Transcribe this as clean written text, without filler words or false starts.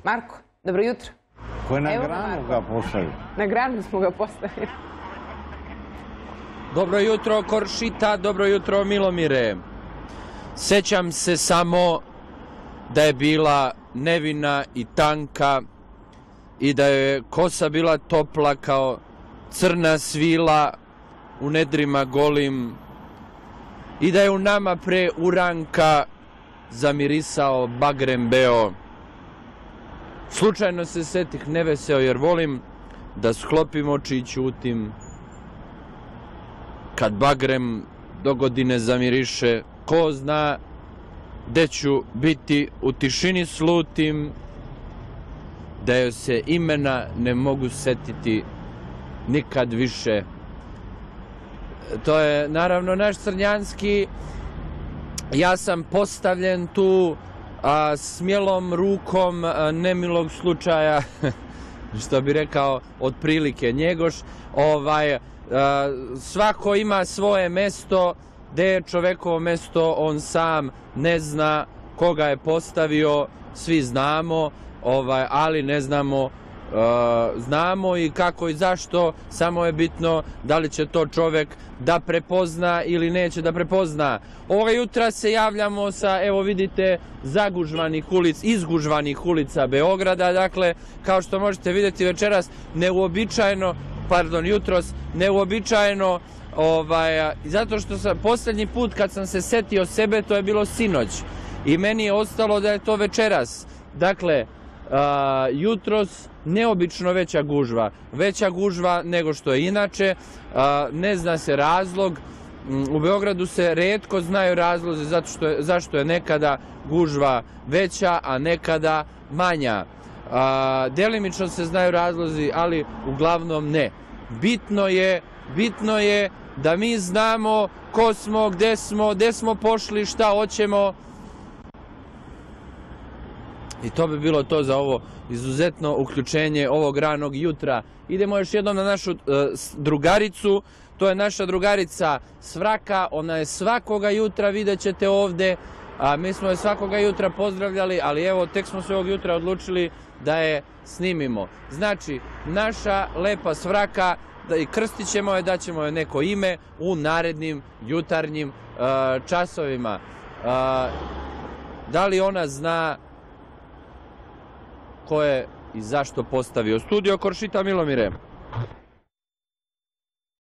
Marko, dobro jutro. Ko je na granu ga postavio? Na granu smo ga postavili. Dobro jutro Koršita, dobro jutro Milomire. Sećam se samo da je bila nevina i tanka i da je kosa bila topla kao crna svila u nedrima golim i da je u nama pre uranka zamirisao bagrem beo. Slučajno se setih neveseo jer volim da sklopim oči i ćutim. Kad bagrem do godine zamiriše, ko zna gde ću biti, u tišini slutim, da joj se imena ne mogu setiti nikad više. To je naravno naš crnjanski. Ja sam postavljen tu smjelom rukom nemilog slučaja, što bi rekao otprilike Njegoš. Svako ima svoje mesto, gde je čovekovo mesto, on sam ne zna koga je postavio, svi znamo, ali ne znamo, znamo i kako i zašto, samo je bitno da li će to čovek da prepozna ili neće da prepozna. Ovoga jutra se javljamo sa, evo vidite, izgužvanih ulica Beograda, dakle, kao što možete vidjeti večeras, jutros, neuobičajeno, zato što sam posljednji put kad sam se setio sebe, to je bilo sinoć i meni je ostalo da je to večeras. Dakle, jutros neobično veća gužva nego što je inače, ne zna se razlog. U Beogradu se retko znaju razlozi zašto je nekada gužva veća, a nekada manja. Delimično se znaju razlozi, ali uglavnom ne. Bitno je da mi znamo ko smo, gde smo pošli, šta hoćemo. I to bi bilo to za ovo izuzetno uključenje ovog ranog jutra. Idemo još jednom na našu drugaricu. To je naša drugarica Svraka. Ona je svakoga jutra, vidjet ćete ovde. Mi smo je svakoga jutra pozdravljali, ali evo, tek smo se ovog jutra odlučili da je snimimo. Znači, naša lepa Svraka, i krstit ćemo je, daćemo je neko ime u narednim jutarnjim časovima. Da li ona zna ko je i zašto postavio studio Koršita, Milomire?